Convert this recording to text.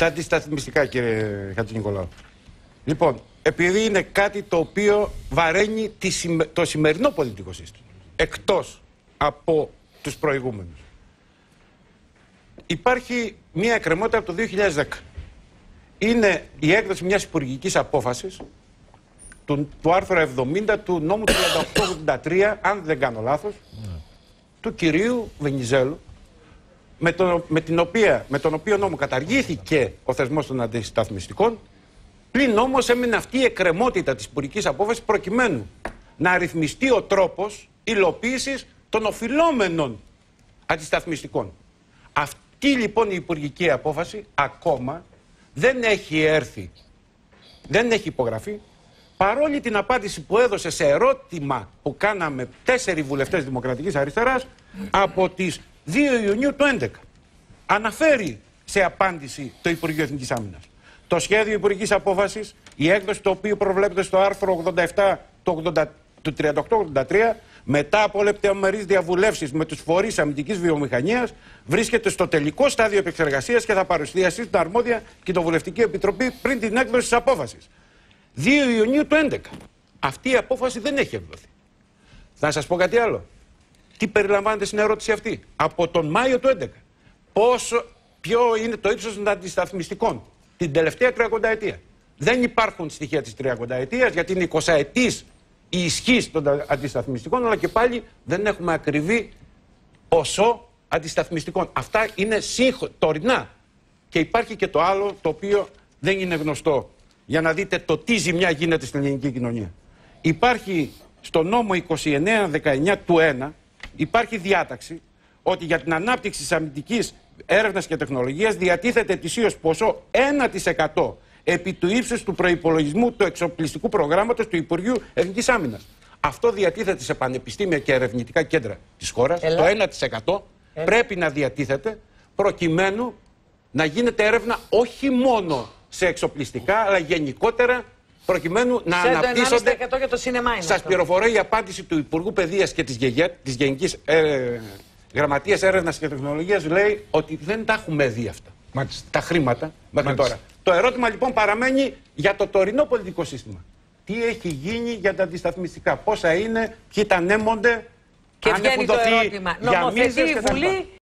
Τα αντισταθμιστικά, κύριε Χατζηνικολάου. Λοιπόν, επειδή είναι κάτι το οποίο βαραίνει το σημερινό πολιτικό σύστημα, εκτός από τους προηγούμενους. Υπάρχει μία εκκρεμότητα από το 2010. Είναι η έκδοση μιας υπουργικής απόφασης του άρθρου 70 του νόμου 3883, αν δεν κάνω λάθος, του κυρίου Βενιζέλου, με τον οποίο νόμο καταργήθηκε ο θεσμός των αντισταθμιστικών, πλην όμως έμεινε αυτή η εκκρεμότητα της υπουργικής απόφασης προκειμένου να ρυθμιστεί ο τρόπος υλοποίησης των οφειλόμενων αντισταθμιστικών. Αυτή λοιπόν η υπουργική απόφαση ακόμα δεν έχει έρθει, δεν έχει υπογραφεί, παρόλη την απάντηση που έδωσε σε ερώτημα που κάναμε 4 βουλευτές Δημοκρατικής Αριστεράς από τις 2 Ιουνίου του 2011. Αναφέρει σε απάντηση το Υπουργείο Εθνικής Άμυνας το σχέδιο υπουργικής απόφασης, η έκδοση το οποίο προβλέπεται στο άρθρο 87 του 3883, μετά από λεπτομερείς διαβουλεύσεις με τους φορείς αμυντικής βιομηχανίας, βρίσκεται στο τελικό στάδιο επεξεργασίας και θα παρουσιαστεί στην αρμόδια κοινοβουλευτική επιτροπή πριν την έκδοση της απόφασης. 2 Ιουνίου του 2011. Αυτή η απόφαση δεν έχει εκδοθεί. Θα σας πω κάτι άλλο. Τι περιλαμβάνεται στην ερώτηση αυτή? Από τον Μάιο του 2011. Ποιο είναι το ύψος των αντισταθμιστικών την τελευταία 30 ετία? Δεν υπάρχουν στοιχεία της 30 ετίας, γιατί είναι 20 ετής η ισχύς των αντισταθμιστικών, αλλά και πάλι δεν έχουμε ακριβή ποσό αντισταθμιστικών. Αυτά είναι τωρινά. Και υπάρχει και το άλλο το οποίο δεν είναι γνωστό, για να δείτε το τι ζημιά γίνεται στην ελληνική κοινωνία. Υπάρχει στο νόμο 2919 του 1, υπάρχει διάταξη ότι για την ανάπτυξη της αμυντικής έρευνας και τεχνολογίας διατίθεται ετησίως ποσό 1% επί του ύψους του προϋπολογισμού του εξοπλιστικού προγράμματος του Υπουργείου Εθνικής Άμυνας. Αυτό διατίθεται σε πανεπιστήμια και ερευνητικά κέντρα της χώρας. Το 1% πρέπει να διατίθεται προκειμένου να γίνεται έρευνα όχι μόνο σε εξοπλιστικά, αλλά γενικότερα προκειμένου να αναπτύσσονται. Για το σινεμά είναι. Σας πληροφορώ η απάντηση του Υπουργού Παιδείας και της ΓΕΓΕΤ, της Γενικής Γραμματείας Έρευνας και Τεχνολογίας, λέει ότι δεν τα έχουμε δει αυτά. Μάλιστα. Τα χρήματα μέχρι τώρα. Το ερώτημα λοιπόν παραμένει για το τωρινό πολιτικό σύστημα. Τι έχει γίνει για τα αντισταθμιστικά, πόσα είναι, ποιοι τα ανέμονται, και αν έχουν δοθεί νομοθετεί η Βουλή.